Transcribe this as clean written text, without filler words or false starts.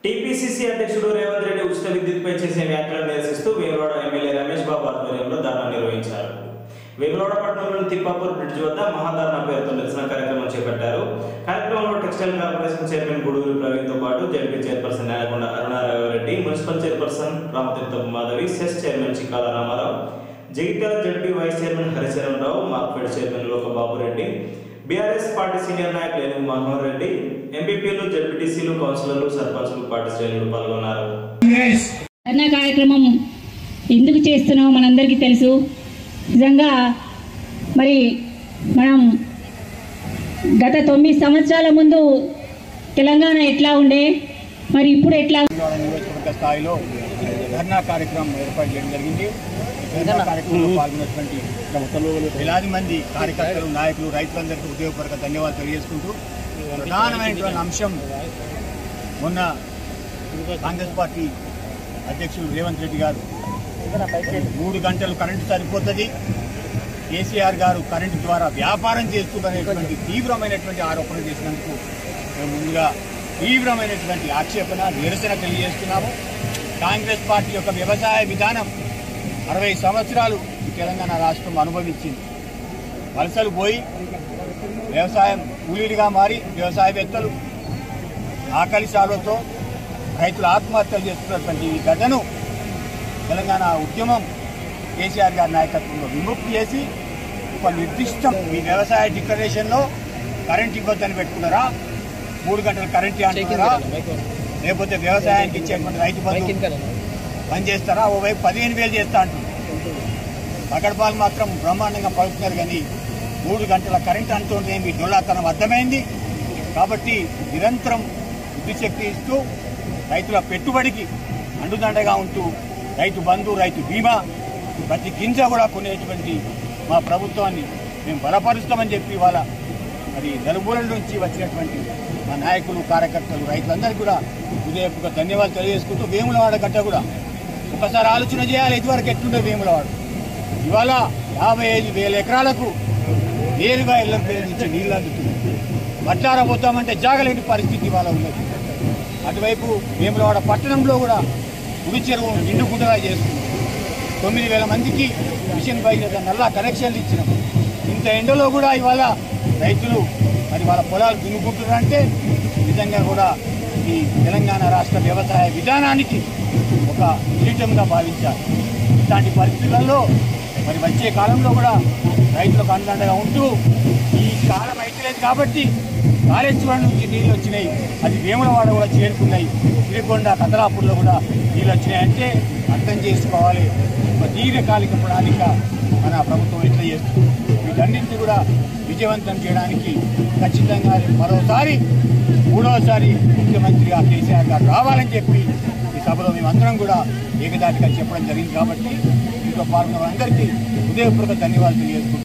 TPCC అధ్యక్షుడు రేవంత్ రెడ్డి ఉచిత విద్యుత్పై చేసే వ్యాఖ్యలను నిరసిస్తూ వేములవాడ ఎమ్మెల్యే రమేష్ బాబు ఆధ్వర్యంలో ధర్నా నిర్వహించారు. వేములవాడ పట్టణంలోని తిప్పాపూర్ బ్రిడ్జ్ వద్ద మహాధర్నా పేరుతో నిరసన కార్యక్రమం చేపట్టారు. కార్యక్రమంలో టెక్స్టైల్ కార్పొరేషన్ చైర్మన్ గూడూరి ప్రవీణ్తో పాటు ZP chairperson Nelakonda Arunaraghavareddy, municipal chairperson Ramatheerthapu Madhavi, cess chairman Chikala Ramarao, Jagtial ZP vice chairman Haricharan Rao, market chairman Lokababu Reddy, BRS party senior నాయకులు ఏనుగు మనోహర్ రెడ్డి, ఎంపీపీలు, జడ్పీటీసీలు, కౌన్సిలర్లు, సర్పంచులు, పార్టీ శ్రేణులు పాల్గొన్నారు. కార్యక్రమం ఎందుకు చేస్తున్నామో మనందరికీ తెలుసు. నిజంగా మరి మనం గత 9 సంవత్సరాల ముందు తెలంగాణ ఎట్లా ఉండే, మరి ఇప్పుడు ఎట్లా స్థాయిలో ధర్నా కార్యక్రమం ఏర్పాటు చేయడం జరిగింది. ధర్నా కార్యక్రమంలో పాల్గొన్నటువంటి వేలాది మంది కార్యకర్తలు, నాయకులు, రైతులందరికీ ఉద్యోగపరంగా ధన్యవాదాలు తెలియజేసుకుంటూ, ప్రధానమైనటువంటి అంశం మొన్న కాంగ్రెస్ పార్టీ అధ్యక్షుడు రేవంత్ రెడ్డి గారు 3 గంటలు కరెంటు సరిపోతుంది, కేసీఆర్ గారు కరెంటు ద్వారా వ్యాపారం చేస్తుందనేటువంటి తీవ్రమైనటువంటి ఆరోపణ చేసినందుకు మేము ముందుగా తీవ్రమైనటువంటి ఆక్షేపణ, నిరసన తెలియజేస్తున్నాము. కాంగ్రెస్ పార్టీ యొక్క వ్యవసాయ విధానం 60 సంవత్సరాలు తెలంగాణ రాష్ట్రం అనుభవించింది. వలసలు పోయి వ్యవసాయం కూలీలుగా మారి వ్యవసాయవేత్తలు ఆకలి సాగుతో రైతులు ఆత్మహత్యలు చేస్తున్నటువంటి ఈ ఘటనను తెలంగాణ ఉద్యమం కేసీఆర్ గారి నాయకత్వంలో విముక్తి చేసి ఒక నిర్దిష్టం ఈ వ్యవసాయ డిక్లరేషన్లో కరెంట్ ఇవ్వద్దని పెట్టుకున్నారా, 3 గంటలు కరెంట్ అంటున్నారా, లేకపోతే వ్యవసాయానికి ఇచ్చేటువంటి రైతు బంధు పనిచేస్తారా, ఓవైపు 15,000 చేస్తా అంటున్నారు. పగడపాలు మాత్రం బ్రహ్మాండంగా పలుకుతున్నారు, కానీ 3 గంటల కరెంట్ అంటుంది మీ డొల్లాతనం అర్థమైంది. కాబట్టి నిరంతరం విద్యుత్ ఇస్తూ రైతుల పెట్టుబడికి అండుదండగా ఉంటూ రైతు బంధు, రైతు బీమా, ప్రతి గింజ కూడా కొనేటువంటి మా ప్రభుత్వాన్ని మేము బలపరుస్తామని చెప్పి వాళ్ళ మరి నలుమూలల నుంచి వచ్చినటువంటి మా నాయకులు, కార్యకర్తలు, రైతులందరికీ కూడా హృదయపూర్వక ధన్యవాదాలు తెలియజేసుకుంటూ, వేములవాడ గడ్డ కూడా ఒకసారి ఆలోచన చేయాలి. ఇదివరకు ఎట్లుండే వేములవాడ, ఇవాళ 55,000 ఎకరాలకు నేరుగా ఇళ్ల పేరు నుంచి నీళ్ళు అందుతుంది. మట్లారబోతామంటే జాగలేని పరిస్థితి ఇవాళ ఉన్నది. అటువైపు వేములవాడ పట్టణంలో కూడా కుడి చెరువు నిండుకుంటగా చేస్తుంది. 9,000 మందికి మిషన్ భగీరథ నల్లా కనెక్షన్లు ఇచ్చినాం. ఇంత ఎండలో కూడా ఇవాళ రైతులు మరి వాళ్ళ పొలాలు దున్నుకుంటున్నారంటే నిజంగా కూడా ఈ తెలంగాణ రాష్ట్ర వ్యవసాయ విధానానికి ఒక కిరీటంగా భావించాలి. ఇలాంటి పరిస్థితులలో మరి వచ్చే కాలంలో కూడా రైతులకు అండగా ఉంటూ, ఈ కాలం అయితలేదు కాబట్టి కాళేశ్వరం నుంచి నీళ్ళు వచ్చినాయి, అది వేములవాడ కూడా చేరుకున్నాయి, సిరికొండ, కదలాపూర్లో కూడా నీళ్ళు వచ్చినాయంటే అర్థం చేసుకోవాలి ఒక దీర్ఘకాలిక ప్రణాళిక మన ప్రభుత్వం ఎట్లా చేస్తుంది. వీటన్నింటినీ కూడా విజయవంతం చేయడానికి ఖచ్చితంగా మరోసారి 3వసారి ముఖ్యమంత్రిగా కేసీఆర్ గారు రావాలని చెప్పి ఈ సభలో మేమందరం కూడా ఏకదాటిగా చెప్పడం జరిగింది. కాబట్టి ఇంట్లో పాల్గొన్న అందరికీ హృదయపూర్వక ధన్యవాదాలు తెలియజేసుకుంటున్నాం.